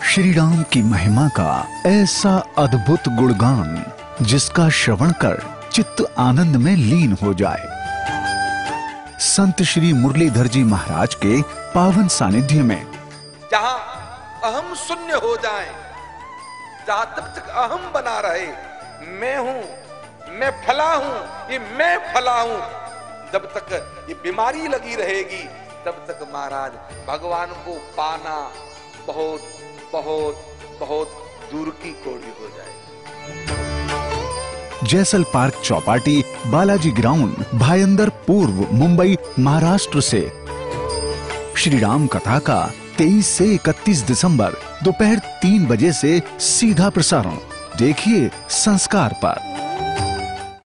श्री राम की महिमा का ऐसा अद्भुत गुणगान जिसका श्रवण कर चित्त आनंद में लीन हो जाए। संत श्री मुरलीधर जी महाराज के पावन सानिध्य में जहां अहम शून्य हो जाए, जहां तब तक अहम बना रहे, मैं हूं, मैं फला हूं, ये मैं फला हूं, जब तक ये बीमारी लगी रहेगी तब तक महाराज भगवान को पाना बहुत बहुत बहुत दूर की कौड़ी हो जाए। जैसल पार्क चौपाटी, बालाजी ग्राउंड, भायंदर पूर्व, मुंबई, महाराष्ट्र से श्री राम कथा का 23 से 31 दिसंबर दोपहर 3 बजे से सीधा प्रसारण देखिए संस्कार पर।